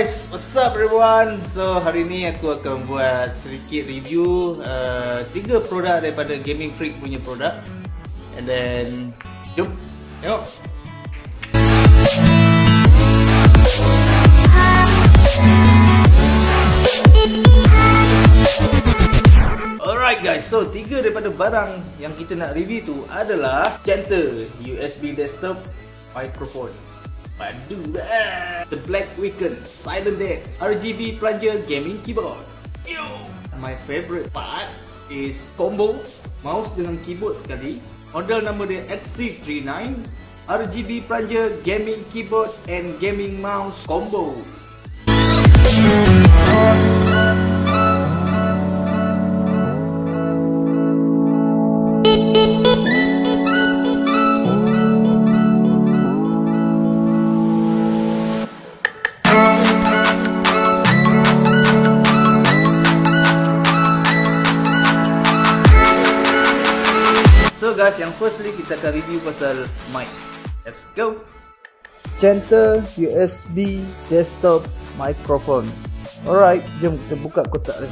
guys, what's up everyone? So hari ni aku akan buat sedikit review 3 produk daripada Gaming Freak punya produk. And then jom tengok. Alright guys, so 3 daripada barang yang kita nak review tu adalah Chanter USB desktop microphone. Padu dah. The Black Weekend Silent Dead RGB plunger gaming keyboard. Yo! My favorite part is combo mouse dengan keyboard sekali. Model nama dia XC39 RGB plunger gaming keyboard and gaming mouse combo. So guys, yang firstly kita akan review pasal mic. Let's go. Chanter USB desktop microphone. Alright, jom kita buka kotak ni.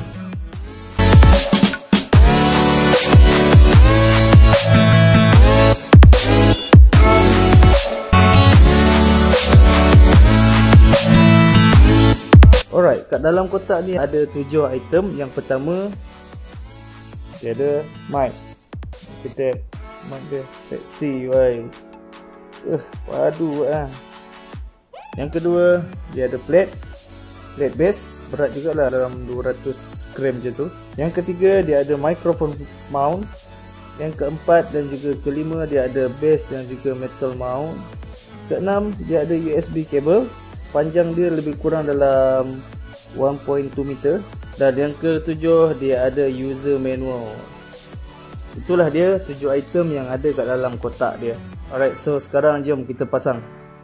Alright, kat dalam kotak ni ada 7 item. Yang pertama, dia ada mic. Kita mic dia seksi wai. Padu ah. Yang kedua, dia ada plate base, berat jugalah dalam 200 gram je tu. Yang ketiga, dia ada microphone mount. Yang keempat dan juga kelima, dia ada base dan juga metal mount. Keenam, dia ada USB cable. Panjang dia lebih kurang dalam 1.2 meter. Dan yang ketujuh, dia ada user manual. Itulah dia 7 item yang ada kat dalam kotak dia. Alright, so sekarang jom kita pasang.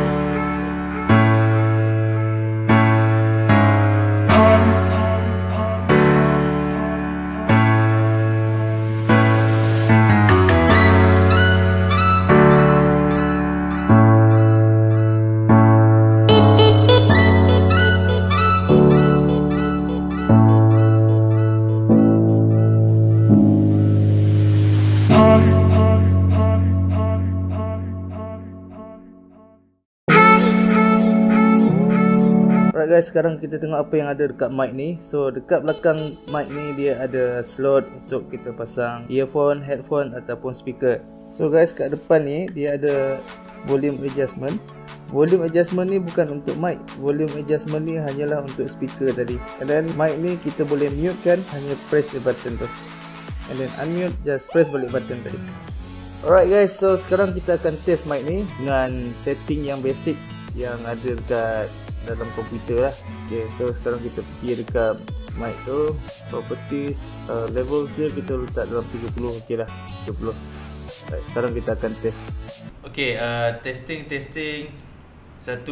Alright guys, sekarang kita tengok apa yang ada dekat mic ni. So dekat belakang mic ni dia ada slot untuk kita pasang earphone, headphone ataupun speaker. So guys, kat depan ni dia ada volume adjustment. Volume adjustment ni bukan untuk mic. Volume adjustment ni hanyalah untuk speaker tadi. And then mic ni kita boleh mute kan, hanya press the button tu. And then unmute, just press balik button tadi. Alright guys, so sekarang kita akan test mic ni dengan setting yang basic yang ada dekat dalam komputer lah. Okay, so sekarang kita pergi dekat mic tu, properties, level dia kita letak dalam 30. ok lah, 30. Right, sekarang kita akan test. Okay, testing 1, 2,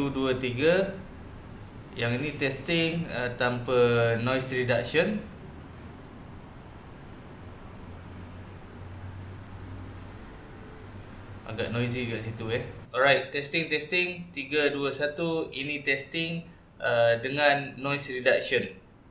3. Yang ini testing tanpa noise reduction. Agak noisy kat situ Alright, testing 3, 2, 1. Ini testing dengan noise reduction.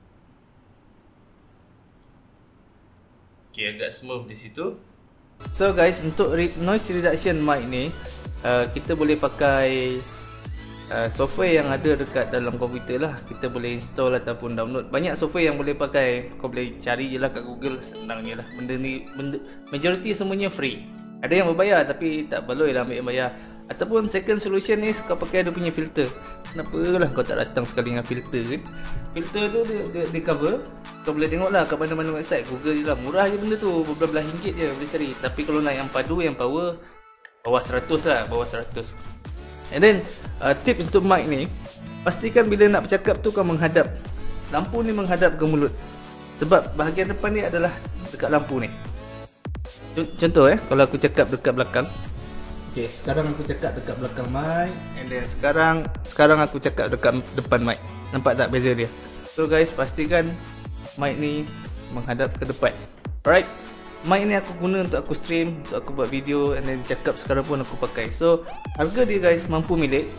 Okay, agak smooth di situ. So guys, untuk noise reduction mic ni kita boleh pakai software yang ada dekat dalam komputer lah. Kita boleh install ataupun download. Banyak software yang boleh pakai. Kau boleh cari je lah kat Google. Senang je lah. Benda ni, majority semuanya free. Ada yang berbayar tapi tak perlu lah ambil yang bayar. Ataupun second solution ni, kau pakai dia punya filter. Kenapa lah kau tak datang sekali dengan filter kan? Filter tu dia cover. Kau boleh tengok lah kat mana-mana website. Google je lah, murah je benda tu, beberapa ringgit je boleh cari. Tapi kalau nak yang padu, yang power, bawah 100 lah, bawah 100. And then tips untuk mic ni, pastikan bila nak bercakap tu kau menghadap. Lampu ni menghadap ke mulut. Sebab bahagian depan ni adalah dekat lampu ni. Contoh kalau aku cakap dekat belakang. Okay, sekarang aku cakap dekat belakang mic. And then sekarang aku cakap dekat depan mic. Nampak tak beza dia? So guys, pastikan mic ni menghadap ke depan. Alright, mic ni aku guna untuk aku stream, untuk aku buat video, and then cakap sekarang pun aku pakai. So harga dia guys mampu milik.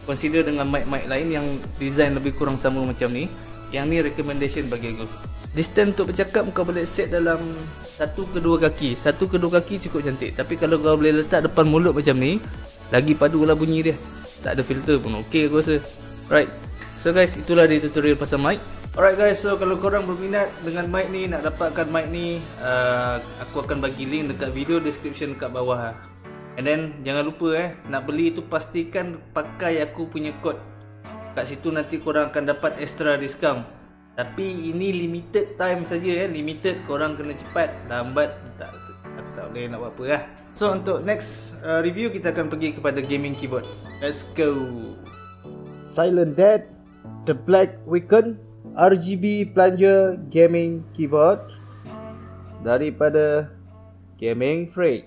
consider dengan mic-mic lain yang design lebih kurang sama macam ni. Yang ni recommendation bagi aku. Distance untuk bercakap kau boleh set dalam 1 ke 2 kaki. 1 ke 2 kaki cukup cantik. Tapi kalau kau boleh letak depan mulut macam ni, lagi padulah bunyi dia. Tak ada filter pun okey aku rasa. Right. So guys, itulah dia tutorial pasal mic. Alright guys, so kalau korang berminat dengan mic ni, nak dapatkan mic ni, aku akan bagi link dekat video description kat bawah. And then jangan lupa nak beli tu pastikan pakai aku punya code. Kat situ nanti korang akan dapat extra discount. Tapi ini limited time saja limited, korang kena cepat. Lambat aku tak boleh nak buat apa lah. So untuk next review kita akan pergi kepada gaming keyboard. Let's go. Silent Dead, The Black Weekend RGB Plunger Gaming Keyboard daripada Gaming Freak.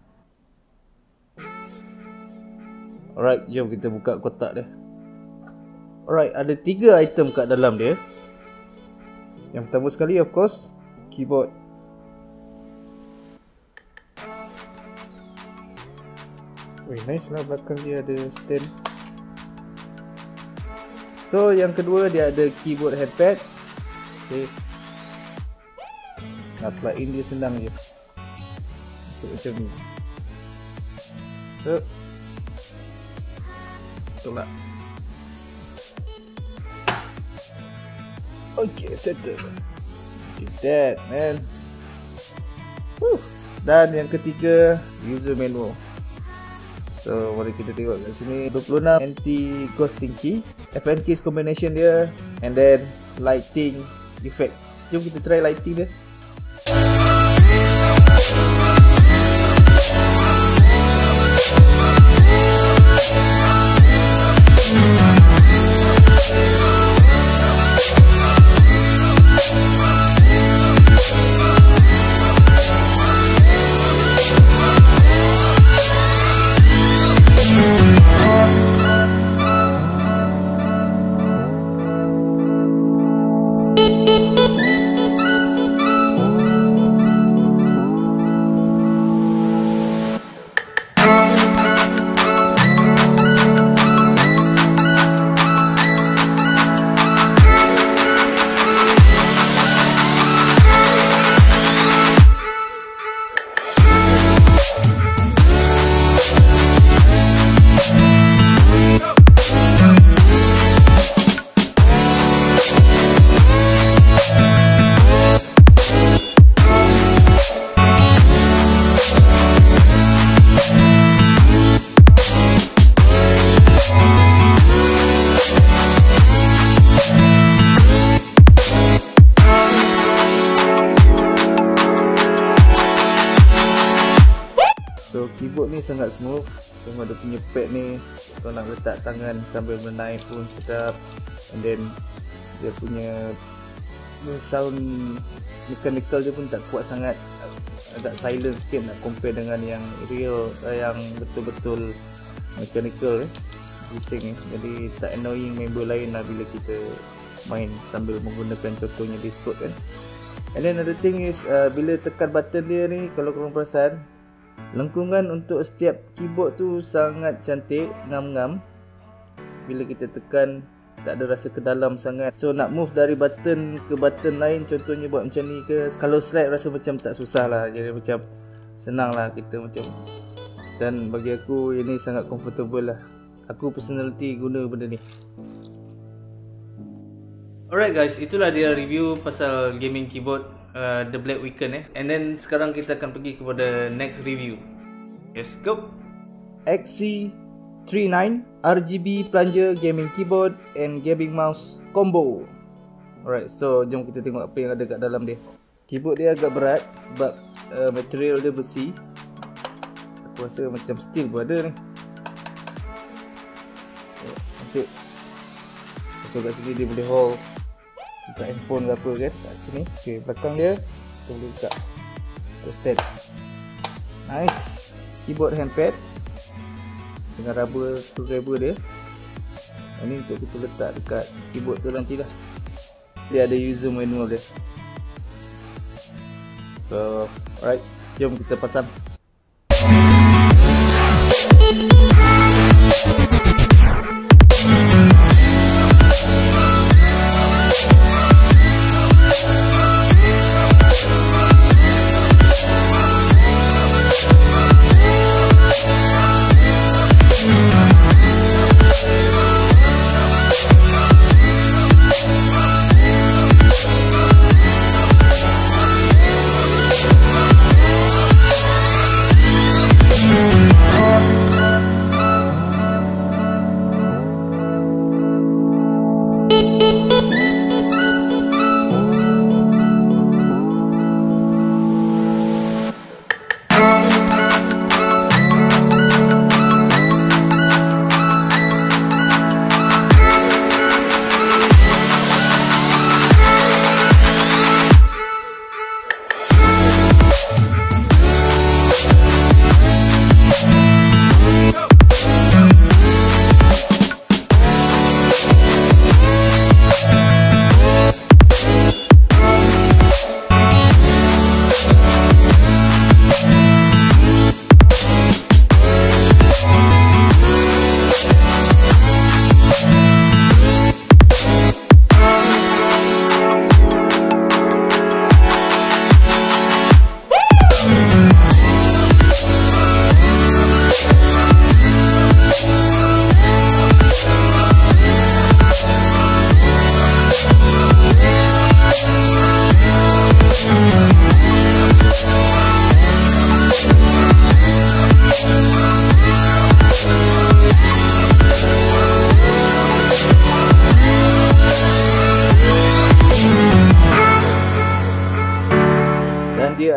Alright, jom kita buka kotak dia. Alright, ada 3 item kat dalam dia. Yang pertama sekali of course, keyboard. Weh, nice lah, belakang dia ada stand. So yang kedua dia ada keyboard headpad. Okay, nak plug in dia senang je. Masuk macam ni. So tolak. Okay, settle. Get that, man. Dan yang ketiga, user manual. So mari kita tengok kat sini. 26 anti ghosting key, FN keys combination dia, and then lighting effect. Jom kita try lighting dia. So keyboard ni sangat smooth. Tengok dia punya pad ni, kau nak letak tangan sambil menaik pun sedap. And then dia punya sound mechanical dia pun tak kuat sangat, agak silent sikit nak compare dengan yang real, yang betul-betul mechanical bising jadi tak annoying member lain lah bila kita main sambil menggunakan contohnya Discord kan. And then another thing is bila tekan button dia ni, kalau korang perasan lengkungan untuk setiap keyboard tu sangat cantik, ngam-ngam. Bila kita tekan tak ada rasa ke dalam sangat. So nak move dari button ke button lain, contohnya buat macam ni ke, kalau slide rasa macam tak susah lah. Jadi macam senang lah kita macam. Dan bagi aku ini sangat comfortable lah. Aku personality guna benda ni. Alright guys, itulah dia review pasal gaming keyboard The Black Weekend And then sekarang kita akan pergi kepada next review. Let's go. XC39 RGB Plunger Gaming Keyboard and Gaming Mouse Combo. Alright, so jom kita tengok apa yang ada kat dalam dia. Keyboard dia agak berat sebab material dia besi. Aku rasa macam steel pun ada ni. Cantik. So kat sini dia boleh hold buka handphone ke apa kan kat sini. Okay, belakang dia kita boleh buka untuk stand. Nice. Keyboard handpad dengan rubber screwdriver dia. Ini untuk kita letak dekat keyboard tu nanti lah. Dia ada user manual dia. So alright, jom kita pasang.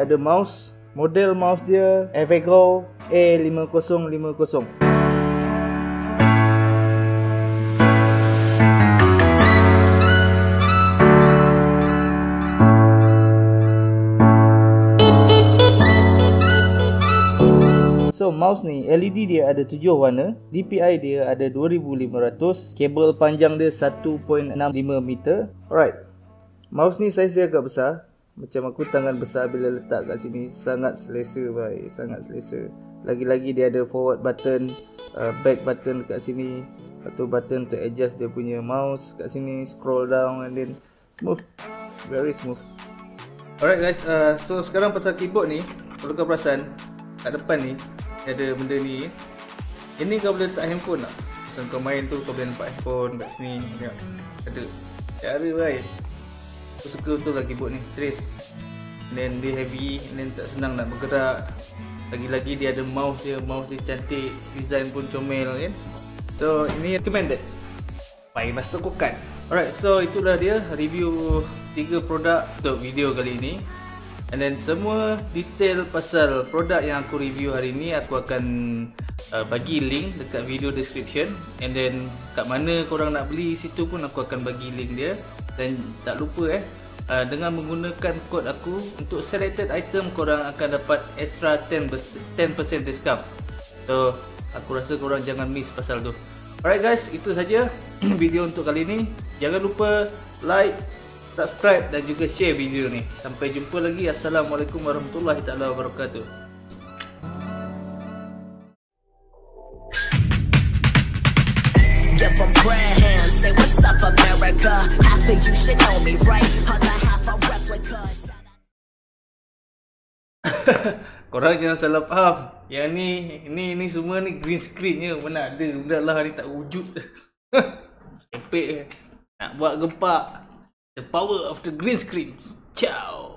dia ada mouse. Model mouse dia Avego A5050. So mouse ni LED dia ada 7 warna, DPI dia ada 2500, kabel panjang dia 1.65 meter. Alright. Mouse ni saiz dia agak besar. Macam aku tangan besar bila letak kat sini, sangat selesa bhai, sangat selesa. Lagi-lagi dia ada forward button, back button kat sini, atau button to adjust dia punya mouse kat sini, scroll down and then smooth, very smooth. Alright guys, so sekarang pasal keyboard ni, kalau kau perasan kat depan ni ada benda ni. Ini kau boleh letak handphone tak? Masa kau main tu kau boleh nampak handphone kat sini. Tengok, ada cara baik. Aku suka betul lah keyboard ni, serius. And then dia heavy, and then tak senang nak bergerak. Lagi-lagi dia ada mouse dia cantik, design pun comel kan. So ini recommended by Master Kokan. Alright, so itulah dia review 3 produk untuk video kali ini. And then semua detail pasal produk yang aku review hari ni aku akan bagi link dekat video description. And then kat mana korang nak beli situ pun aku akan bagi link dia. Dan tak lupa dengan menggunakan kod aku untuk selected item korang akan dapat extra 10% discount. So aku rasa korang jangan miss pasal tu. Alright guys, itu saja video untuk kali ni. Jangan lupa like, subscribe dan juga share video ni. Sampai jumpa lagi. Assalamualaikum warahmatullahi taala wabarakatuh. Give them grand hands, say what's up America. Half of you should know me, right? Other half a replica. Korang jangan salah faham. Yang ni semua ni green screen je. Mana ada benda lah ni tak wujud. Epek. Nak buat gempak. The power of the green screens. Ciao.